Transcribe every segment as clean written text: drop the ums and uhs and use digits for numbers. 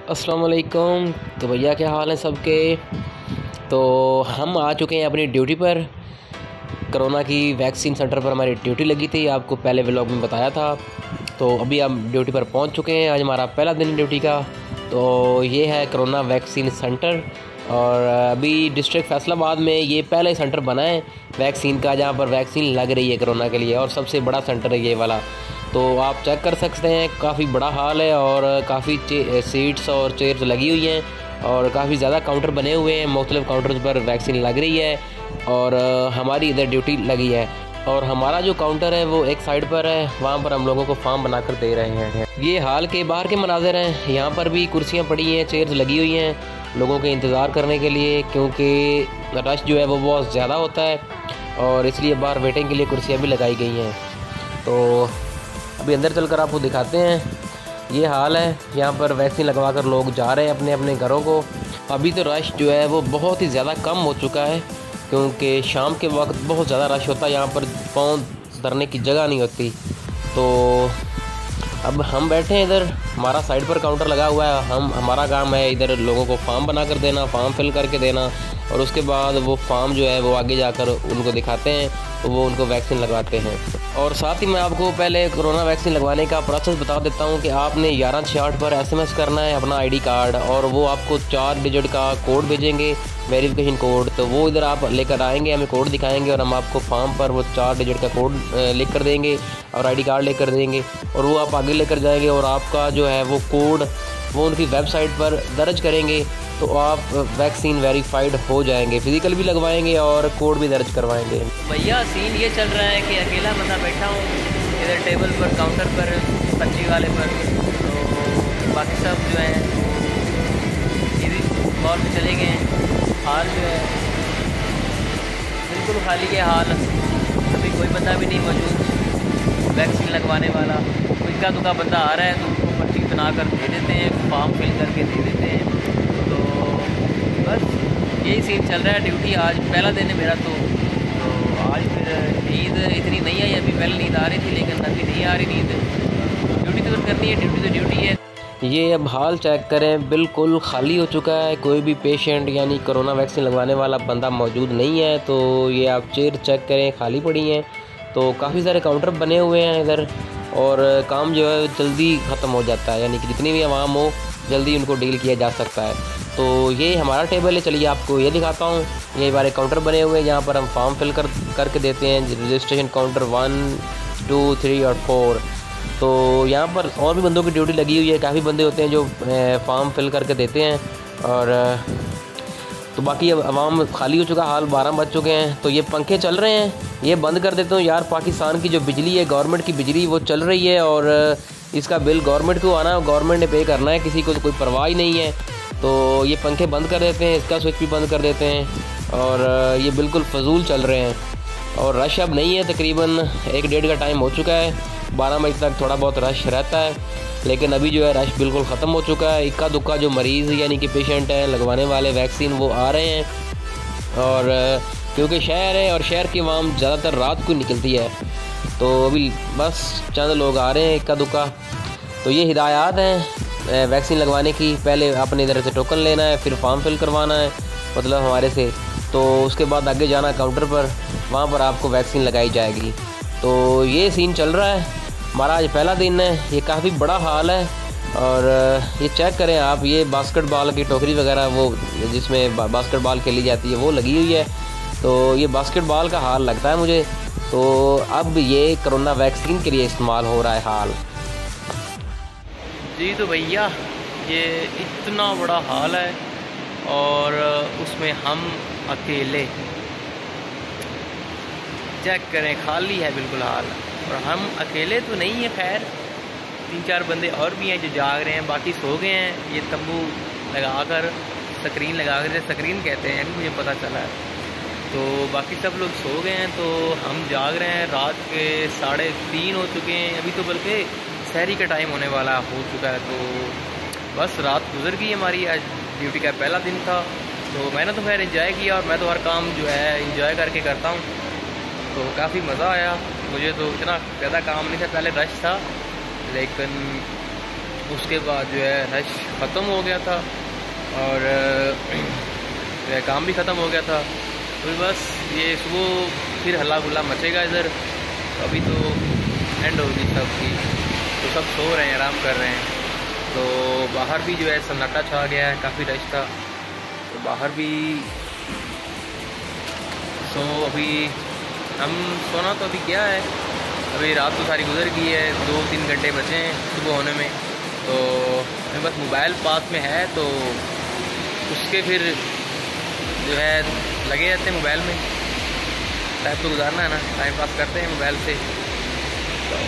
अस्सलाम वालेकुम। तो भैया क्या हाल है सबके। तो हम आ चुके हैं अपनी ड्यूटी पर। कोरोना की वैक्सीन सेंटर पर हमारी ड्यूटी लगी थी, आपको पहले व्लॉग में बताया था। तो अभी हम ड्यूटी पर पहुंच चुके हैं, आज हमारा पहला दिन ड्यूटी का। तो ये है कोरोना वैक्सीन सेंटर और अभी डिस्ट्रिक्ट फैसलाबाद में ये पहला सेंटर बना है वैक्सीन का, जहाँ पर वैक्सीन लग रही है कोरोना के लिए, और सबसे बड़ा सेंटर है ये वाला। तो आप चेक कर सकते हैं, काफ़ी बड़ा हाल है और काफ़ी सीट्स और चेयर्स लगी हुई हैं और काफ़ी ज़्यादा काउंटर बने हुए हैं। मुख्तलिफ काउंटर्स पर वैक्सीन लग रही है और हमारी इधर ड्यूटी लगी है। और हमारा जो काउंटर है वो एक साइड पर है, वहाँ पर हम लोगों को फॉर्म बनाकर दे रहे हैं। ये हाल के बाहर के मनाज़र हैं, यहाँ पर भी कुर्सियाँ पड़ी हैं, चेयर्स लगी हुई हैं लोगों के इंतज़ार करने के लिए, क्योंकि रश जो है वो बहुत ज़्यादा होता है और इसलिए बाहर वेटिंग के लिए कुर्सियाँ भी लगाई गई हैं। तो अभी अंदर चलकर आपको दिखाते हैं, ये हाल है। यहाँ पर वैक्सीन लगवा कर लोग जा रहे हैं अपने अपने घरों को। अभी तो रश जो है वो बहुत ही ज़्यादा कम हो चुका है, क्योंकि शाम के वक्त बहुत ज़्यादा रश होता है, यहाँ पर पाँव धरने की जगह नहीं होती। तो अब हम बैठे हैं इधर, हमारा साइड पर काउंटर लगा हुआ है। हमारा काम है इधर लोगों को फॉर्म बना कर देना, फॉर्म फिल करके देना, और उसके बाद वो फॉर्म जो है वो आगे जाकर उनको दिखाते हैं, तो वो उनको वैक्सीन लगवाते हैं। और साथ ही मैं आपको पहले कोरोना वैक्सीन लगवाने का प्रोसेस बता देता हूँ कि आपने 1166 पर SMS करना है अपना ID कार्ड, और वो आपको 4 डिजिट का कोड भेजेंगे, वेरिफिकेशन कोड। तो वो इधर आप लेकर आएंगे, हमें कोड दिखाएंगे और हम आपको फॉर्म पर वो 4 डिजिट का कोड लिख कर देंगे और ID कार्ड लेकर देंगे, और वो आप आगे लेकर जाएंगे और आपका जो है वो कोड वो उनकी वेबसाइट पर दर्ज करेंगे, तो आप वैक्सीन वेरीफाइड हो जाएंगे। फिज़िकल भी लगवाएंगे और कोड भी दर्ज करवाएंगे। भैया सीन ये चल रहा है कि अकेला बंदा बैठा हूँ इधर टेबल पर, काउंटर पर, पर्ची वाले पर। तो बाकी सब जो है इधर मॉल में चले गए हैं। हाल जो है बिल्कुल खाली है हाल, अभी कोई बंदा भी नहीं मौजूद वैक्सीन लगवाने वाला। कोई इक्का दुक्का बंदा आ रहा है तो उनको पर्ची बना कर दे देते हैं, फॉर्म फिल करके दे देते हैं। तो बस यही सीन चल रहा है। ड्यूटी आज पहला दिन है मेरा, तो आज फिर नींद इतनी नहीं आई। अभी पहले नींद आ रही थी लेकिन अभी नहीं आ रही नींद। ड्यूटी तो करनी है, ड्यूटी तो ड्यूटी है। ये अब हाल चेक करें, बिल्कुल खाली हो चुका है, कोई भी पेशेंट यानी कोरोना वैक्सीन लगवाने वाला बंदा मौजूद नहीं है। तो ये आप चेयर चेक करें, खाली पड़ी हैं। तो काफ़ी सारे काउंटर बने हुए हैं इधर, और काम जो है जल्दी ख़त्म हो जाता है, यानी कि जितनी भी आवाम हो जल्दी उनको डील किया जा सकता है। तो ये हमारा टेबल है, चलिए आपको ये दिखाता हूँ। ये हमारे काउंटर बने हुए हैं जहाँ पर हम फॉर्म फिल करके देते हैं, रजिस्ट्रेशन काउंटर 1, 2, 3 और 4। तो यहाँ पर और भी बंदों की ड्यूटी लगी हुई है, काफ़ी बंदे होते हैं जो फॉर्म फिल करके देते हैं। और तो बाकी अब आवाम खाली हो चुका, हाल 12 बज चुके हैं। तो ये पंखे चल रहे हैं, ये बंद कर देता हूँ यार। पाकिस्तान की जो बिजली है, गवर्नमेंट की बिजली, वो चल रही है और इसका बिल गवर्नमेंट को आना है, गवर्नमेंट ने पे करना है, किसी को तो कोई परवाह ही नहीं है। तो ये पंखे बंद कर देते हैं, इसका स्विच भी बंद कर देते हैं, और ये बिल्कुल फजूल चल रहे हैं। और रश अब नहीं है, तकरीबन 1-1.5 का टाइम हो चुका है। 12 बजे तक थोड़ा बहुत रश रहता है, लेकिन अभी जो है रश बिल्कुल ख़त्म हो चुका है। इक्का दुक्का जो मरीज़ यानी कि पेशेंट हैं लगवाने वाले वैक्सीन, वो आ रहे हैं। और क्योंकि शहर है और शहर की आवाम ज़्यादातर रात को निकलती है, तो अभी बस चंद लोग आ रहे हैं इक्का दुक्का। तो ये हिदायत हैं वैक्सीन लगवाने की। पहले अपने इधर से टोकन लेना है, फिर फॉर्म फिल करवाना है मतलब हमारे से, तो उसके बाद आगे जाना काउंटर पर, वहाँ पर आपको वैक्सीन लगाई जाएगी। तो ये सीन चल रहा है, हमारा आज पहला दिन है। ये काफ़ी बड़ा हाल है, और ये चेक करें आप, ये बास्केटबॉल की टोकरी वगैरह वो जिसमें बास्केटबॉल खेली जाती है वो लगी हुई है। तो ये बास्केटबॉल का हाल लगता है मुझे। तो अब ये कोरोना वैक्सीन के लिए इस्तेमाल हो रहा है हाल जी। तो भैया ये इतना बड़ा हाल है और उसमें हम अकेले, चेक करें खाली है बिल्कुल हाल। और हम अकेले तो नहीं हैं, खैर 3-4 बंदे और भी हैं जो जाग रहे हैं, बाकी सो गए हैं। ये तंबू लगाकर, स्क्रीन लगाकर, स्क्रीन कहते हैं मुझे पता चला है। तो बाकी सब लोग सो गए हैं, तो हम जाग रहे हैं। रात के 3:30 हो चुके हैं, अभी तो बल्कि सहरी का टाइम होने वाला हो चुका है। तो बस रात गुजर गई हमारी। आज ड्यूटी का पहला दिन था, तो मैंने तो खैर एंजॉय किया, और मैं तो हर काम जो है एंजॉय करके करता हूँ। तो काफ़ी मज़ा आया मुझे। तो इतना ज़्यादा काम नहीं था, पहले रश था, लेकिन उसके बाद जो है रश ख़त्म हो गया था और जो है काम भी ख़त्म हो गया था। तो बस ये सुबह फिर हल्ला गुल्ला मचेगा इधर। अभी तो एंड होगी सबकी, तो सब सो रहे हैं, आराम कर रहे हैं। तो बाहर भी जो है सन्नाटा छा गया है, काफ़ी रश था तो बाहर भी। सो अभी हम सोना तो अभी क्या है, अभी रात तो सारी गुजर गई है, 2-3 घंटे बचे हैं सुबह होने में। तो हमें बस मोबाइल पास में है तो उसके फिर जो है लगे रहते हैं मोबाइल में। टाइम तो गुजारना है ना, टाइम पास करते हैं मोबाइल से। तो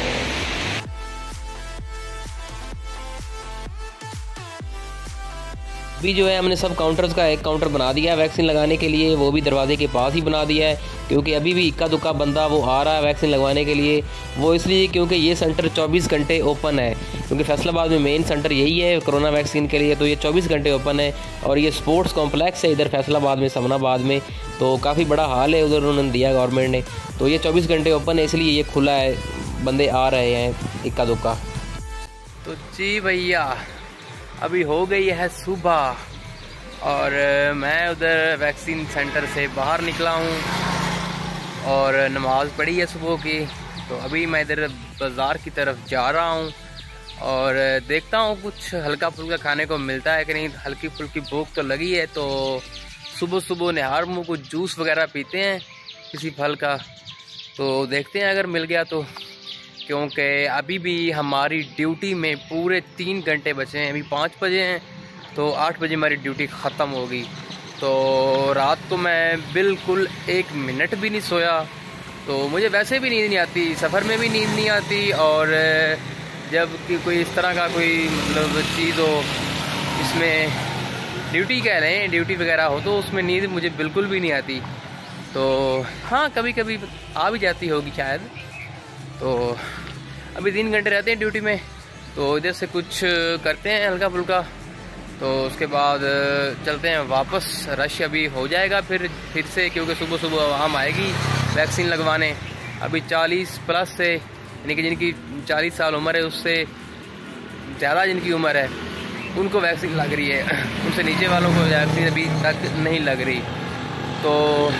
अभी जो है हमने सब काउंटर्स का एक काउंटर बना दिया है वैक्सीन लगाने के लिए, वो भी दरवाजे के पास ही बना दिया है, क्योंकि अभी भी इक्का दुक्का बंदा वो आ रहा है वैक्सीन लगवाने के लिए। वो इसलिए क्योंकि ये सेंटर 24 घंटे ओपन है, क्योंकि फैसलाबाद में मेन सेंटर यही है कोरोना वैक्सीन के लिए, तो ये 24 घंटे ओपन है। और ये स्पोर्ट्स कॉम्प्लेक्स है इधर फैसलाबाद में, समनाबाद में, तो काफ़ी बड़ा हाल है उधर उन्होंने दिया गवर्नमेंट ने। तो ये 24 घंटे ओपन है, इसलिए ये खुला है, बंदे आ रहे हैं इक्का दुक्का। तो जी भैया अभी हो गई है सुबह और मैं उधर वैक्सीन सेंटर से बाहर निकला हूँ और नमाज़ पढ़ी है सुबह की। तो अभी मैं इधर बाज़ार की तरफ जा रहा हूँ और देखता हूँ कुछ हल्का फुल्का खाने को मिलता है कि नहीं। हल्की फुल्की भूख तो लगी है, तो सुबह सुबह निहार मुँह कुछ जूस वगैरह पीते हैं किसी फल का, तो देखते हैं अगर मिल गया तो। क्योंकि अभी भी हमारी ड्यूटी में पूरे 3 घंटे बचे हैं, अभी 5 बजे हैं, तो 8 बजे हमारी ड्यूटी ख़त्म होगी। तो रात को मैं बिल्कुल 1 मिनट भी नहीं सोया, तो मुझे वैसे भी नींद नहीं आती, सफ़र में भी नींद नहीं आती, और जब कि कोई इस तरह का कोई मतलब चीज़ हो इसमें ड्यूटी कह रहे हैं, ड्यूटी वगैरह हो, तो उसमें नींद मुझे बिल्कुल भी नहीं आती। तो हाँ कभी कभी आ भी जाती होगी शायद। तो अभी 3 घंटे रहते हैं ड्यूटी में, तो इधर से कुछ करते हैं हल्का फुल्का, तो उसके बाद चलते हैं वापस। रश अभी हो जाएगा फिर से, क्योंकि सुबह सुबह आवाम आएगी वैक्सीन लगवाने। अभी 40 प्लस से, यानी कि जिनकी 40 साल उम्र है उससे ज़्यादा जिनकी उम्र है उनको वैक्सीन लग रही है, उनसे नीचे वालों को वैक्सीन अभी तक नहीं लग रही। तो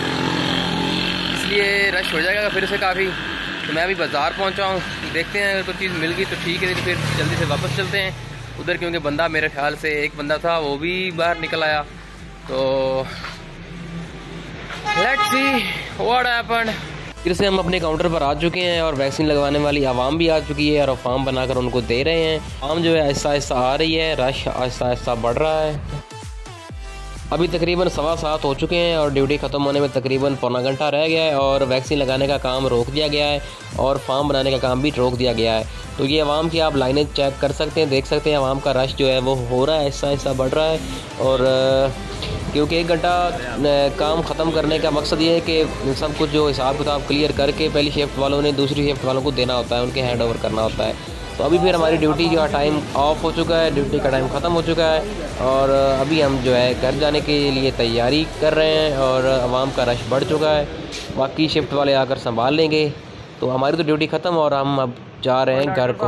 इसलिए रश हो जाएगा फिर से काफ़ी। तो मैं अभी बाज़ार पहुंचा हूँ, देखते हैं अगर कोई चीज़ मिल गई तो ठीक है, नहीं तो फिर जल्दी से वापस चलते हैं उधर, क्योंकि बंदा मेरे ख्याल से एक बंदा था वो भी बाहर निकल आया। तो लेट्स सी व्हाट हैपेंड। फिर से हम अपने काउंटर पर आ चुके हैं और वैक्सीन लगवाने वाली आवाम भी आ चुकी है और फॉर्म बनाकर उनको दे रहे हैं। आवाम जो है आहिस्ता आहिस्ता आ रही है, रश आहिस्ता आहिस्ता बढ़ रहा है। अभी तकरीबन 7:15 हो चुके हैं और ड्यूटी ख़त्म होने में तकरीबन पौना घंटा रह गया है और वैक्सीन लगाने का काम रोक दिया गया है और फॉर्म बनाने का काम भी रोक दिया गया है। तो ये आवाम की आप लाइनें चेक कर सकते हैं, देख सकते हैं आवाम का रश जो है वो हो रहा है, आहिस्ता आहिस्ता बढ़ रहा है। और क्योंकि 1 घंटा काम ख़त्म करने का मकसद ये है कि सब कुछ जो हिसाब किताब क्लियर करके पहली शिफ्ट वालों ने दूसरी शिफ्ट वालों को देना होता है, उनके हैंड ओवर करना होता है। तो अभी फिर हमारी ड्यूटी का टाइम ऑफ हो चुका है, ड्यूटी का टाइम ख़त्म हो चुका है और अभी हम जो है घर जाने के लिए तैयारी कर रहे हैं और आवाम का रश बढ़ चुका है, बाकी शिफ्ट वाले आकर संभाल लेंगे। तो हमारी तो ड्यूटी ख़त्म और हम अब जा रहे हैं घर को।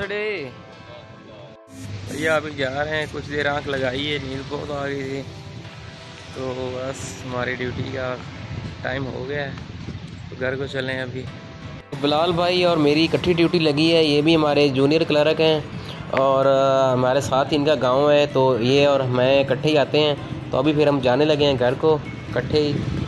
भैया अभी जा रहे हैं, कुछ देर आँख लगाई है, नींद बहुत आ गई थी, तो बस हमारी ड्यूटी का टाइम हो गया है, तो घर को चलें अभी। बिलाल भाई और मेरी इकट्ठी ड्यूटी लगी है, ये भी हमारे जूनियर क्लर्क हैं और हमारे साथ ही इनका गांव है, तो ये और मैं इकट्ठे ही आते हैं। तो अभी फिर हम जाने लगे हैं घर को इकट्ठे ही।